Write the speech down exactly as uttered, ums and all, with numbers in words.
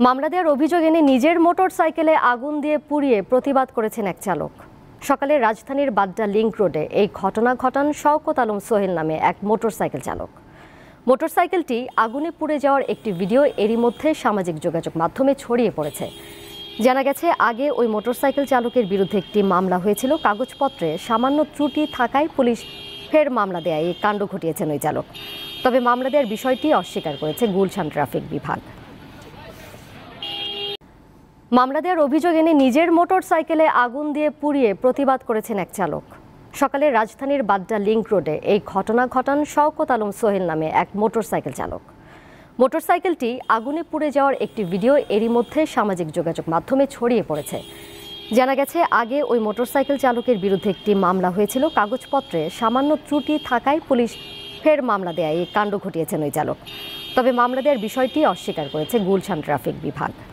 মামলা দেওয়ার অভিযোগ এনে নিজের মোটরসাইকেলে আগুন দিয়ে পুড়িয়ে প্রতিবাদ করেছেন এক চালক। সকালে রাজধানীর বাড্ডা লিংক রোডে এই ঘটনা ঘটান শওকত আলম সোহেল নামে এক মোটরসাইকেল চালক। মোটরসাইকেলটি আগুনে পুড়ে যাওয়ার একটি ভিডিও এরই মধ্যে সামাজিক যোগাযোগ মাধ্যমে ছড়িয়ে পড়েছে। জানা গেছে, আগে ওই মোটরসাইকেল চালকের বিরুদ্ধে একটি মামলা হয়েছিল। কাগজপত্রে সামান্য ত্রুটি থাকায় পুলিশ ফের মামলা দেয় এই কাণ্ড ঘটিয়েছেন ওই চালক। তবে মামলা দেওয়ার বিষয়টি অস্বীকার করেছে গুলশান ট্রাফিক বিভাগ। মামলা দেওয়ার অভিযোগ এনে নিজের মোটরসাইকেলে আগুন দিয়ে পুড়িয়ে প্রতিবাদ করেছেন এক চালক। সকালে রাজধানীর বাড্ডা লিংক রোডে এই ঘটনা ঘটান শওকত আলম সোহেল নামে এক মোটরসাইকেল চালক। মোটরসাইকেলটি আগুনে পুড়ে যাওয়ার একটি ভিডিও এরই মধ্যে সামাজিক যোগাযোগ মাধ্যমে ছড়িয়ে পড়েছে। জানা গেছে, আগে ওই মোটরসাইকেল চালকের বিরুদ্ধে একটি মামলা হয়েছিল। কাগজপত্রে সামান্য ত্রুটি থাকায় পুলিশ ফের মামলা দেয় এই কাণ্ড ঘটিয়েছেন ওই চালক। তবে মামলা দেওয়ার বিষয়টি অস্বীকার করেছে গুলশান ট্রাফিক বিভাগ।